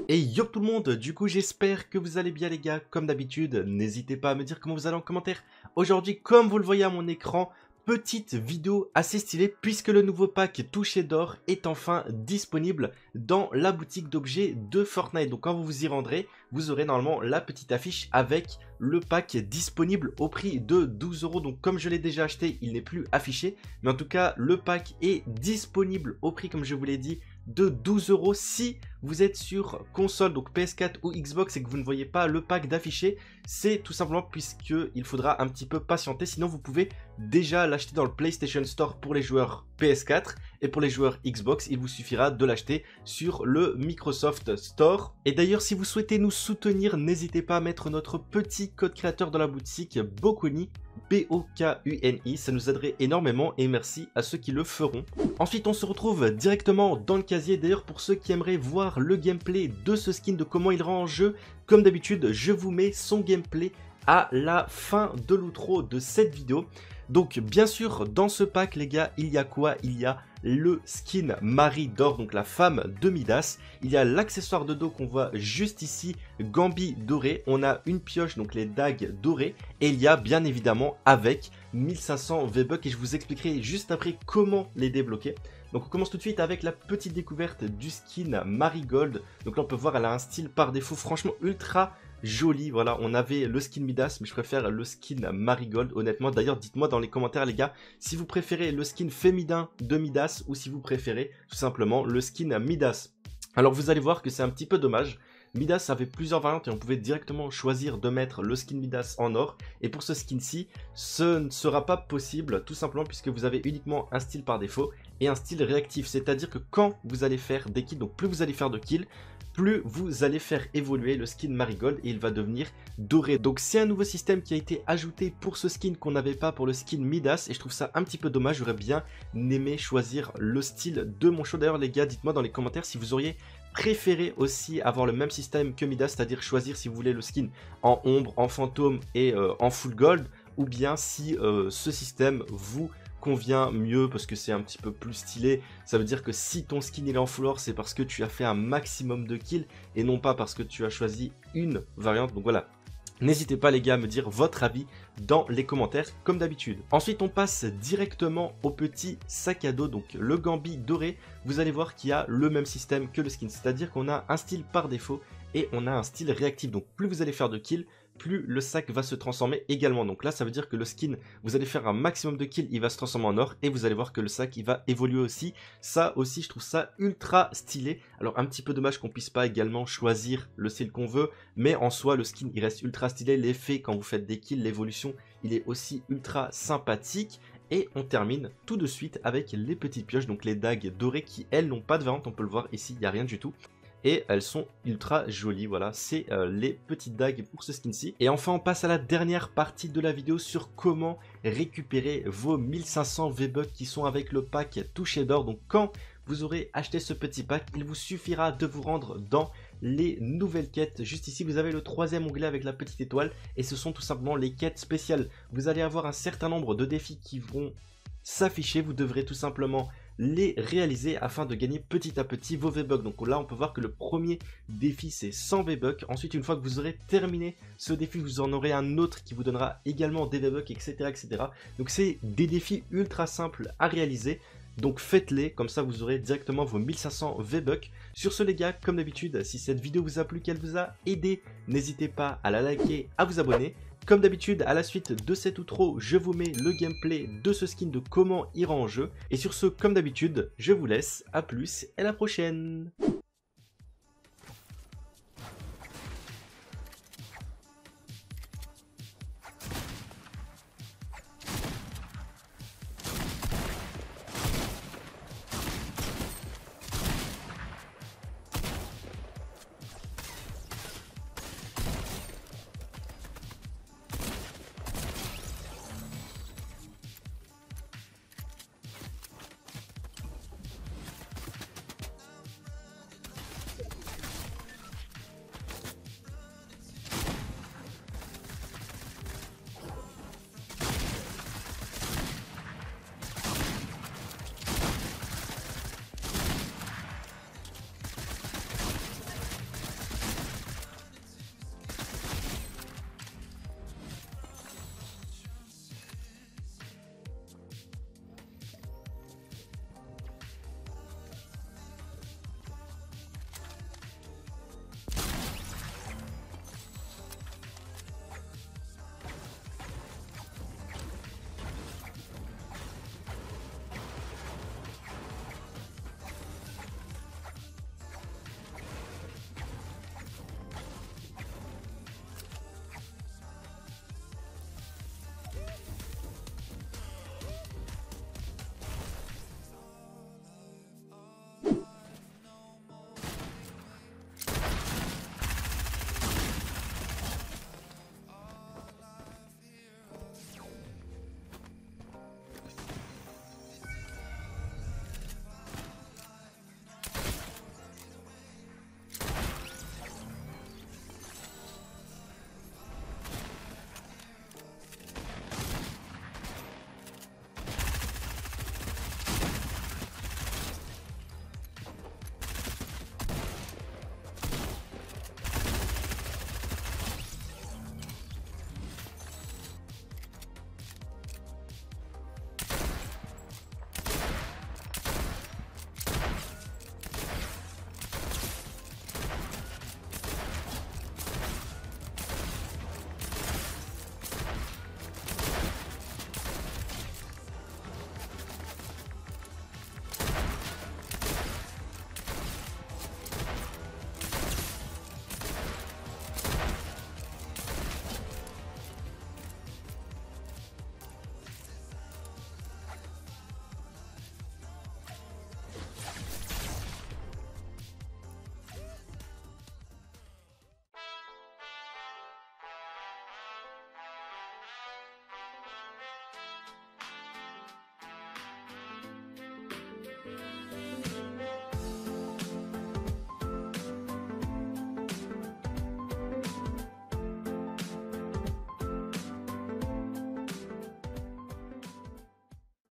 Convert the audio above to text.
Et yo tout le monde, du coup j'espère que vous allez bien les gars, comme d'habitude, n'hésitez pas à me dire comment vous allez en commentaire. Aujourd'hui, comme vous le voyez à mon écran, petite vidéo assez stylée puisque le nouveau pack touché d'or est enfin disponible dans la boutique d'objets de Fortnite. Donc quand vous vous y rendrez, vous aurez normalement la petite affiche avec le pack disponible au prix de 12 €. Donc comme je l'ai déjà acheté, il n'est plus affiché. Mais en tout cas, le pack est disponible au prix, comme je vous l'ai dit, de 12 € si vous êtes sur console, donc PS4 ou Xbox, et que vous ne voyez pas le pack d'affiché. C'est tout simplement puisqu'il faudra un petit peu patienter. Sinon, vous pouvez déjà l'acheter dans le PlayStation Store pour les joueurs PS4, et pour les joueurs Xbox, il vous suffira de l'acheter sur le Microsoft Store. Et d'ailleurs, si vous souhaitez nous soutenir, n'hésitez pas à mettre notre petit code créateur dans la boutique Bokuni, B-O-K-U-N-I, ça nous aiderait énormément et merci à ceux qui le feront. Ensuite, on se retrouve directement dans le casier. D'ailleurs, pour ceux qui aimeraient voir le gameplay de ce skin, de comment il rend en jeu, comme d'habitude, je vous mets son gameplay à la fin de l'outro de cette vidéo. Donc bien sûr, dans ce pack les gars, il y a quoi? Il y a le skin Marie d'or, donc la femme de Midas. Il y a l'accessoire de dos qu'on voit juste ici, Gambi doré. On a une pioche, donc les dagues dorées. Et il y a bien évidemment avec 1500 V-Bucks, et je vous expliquerai juste après comment les débloquer. Donc on commence tout de suite avec la petite découverte du skin Marigold. Donc là on peut voir, elle a un style par défaut franchement ultra joli. Voilà, on avait le skin Midas, mais je préfère le skin Marigold honnêtement. D'ailleurs, dites-moi dans les commentaires les gars, si vous préférez le skin féminin de Midas ou si vous préférez tout simplement le skin Midas. Alors vous allez voir que c'est un petit peu dommage. Midas avait plusieurs variantes et on pouvait directement choisir de mettre le skin Midas en or. Et pour ce skin-ci, ce ne sera pas possible tout simplement puisque vous avez uniquement un style par défaut et un style réactif. C'est-à-dire que quand vous allez faire des kills, donc plus vous allez faire de kills, plus vous allez faire évoluer le skin Marigold et il va devenir doré. Donc c'est un nouveau système qui a été ajouté pour ce skin qu'on n'avait pas pour le skin Midas et je trouve ça un petit peu dommage. J'aurais bien aimé choisir le style de mon show. D'ailleurs les gars, dites-moi dans les commentaires si vous auriez préféré aussi avoir le même système que Midas, c'est-à-dire choisir si vous voulez le skin en ombre, en fantôme et en full gold, ou bien si ce système vous convient mieux parce que c'est un petit peu plus stylé. Ça veut dire que si ton skin il est en full or, c'est parce que tu as fait un maximum de kills et non pas parce que tu as choisi une variante. Donc voilà, n'hésitez pas les gars à me dire votre avis dans les commentaires comme d'habitude. Ensuite on passe directement au petit sac à dos, donc le Gambi doré. Vous allez voir qu'il y a le même système que le skin, c'est-à-dire qu'on a un style par défaut et on a un style réactif. Donc plus vous allez faire de kills, plus le sac va se transformer également. Donc là ça veut dire que le skin, vous allez faire un maximum de kills, il va se transformer en or et vous allez voir que le sac il va évoluer aussi. Ça aussi je trouve ça ultra stylé. Alors un petit peu dommage qu'on puisse pas également choisir le style qu'on veut, mais en soi le skin il reste ultra stylé. L'effet quand vous faites des kills, l'évolution il est aussi ultra sympathique. Et on termine tout de suite avec les petites pioches, donc les dagues dorées qui elles n'ont pas de variante, on peut le voir ici, il n'y a rien du tout. Et elles sont ultra jolies, voilà, c'est les petites dagues pour ce skin-ci. Et enfin on passe à la dernière partie de la vidéo sur comment récupérer vos 1500 V-Bucks qui sont avec le pack touché d'or. Donc quand vous aurez acheté ce petit pack, il vous suffira de vous rendre dans les nouvelles quêtes. Juste ici vous avez le troisième onglet avec la petite étoile et ce sont tout simplement les quêtes spéciales. Vous allez avoir un certain nombre de défis qui vont s'afficher, vous devrez tout simplement les réaliser afin de gagner petit à petit vos V-Bucks. Donc là on peut voir que le premier défi c'est 100 V-Bucks. Ensuite une fois que vous aurez terminé ce défi, vous en aurez un autre qui vous donnera également des V-Bucks, etc., etc. Donc c'est des défis ultra simples à réaliser. Donc faites-les, comme ça vous aurez directement vos 1500 V-Bucks. Sur ce les gars, comme d'habitude, si cette vidéo vous a plu, qu'elle vous a aidé, n'hésitez pas à la liker, à vous abonner. Comme d'habitude, à la suite de cet outro, je vous mets le gameplay de ce skin, de comment il rend en jeu. Et sur ce, comme d'habitude, je vous laisse, à plus et à la prochaine.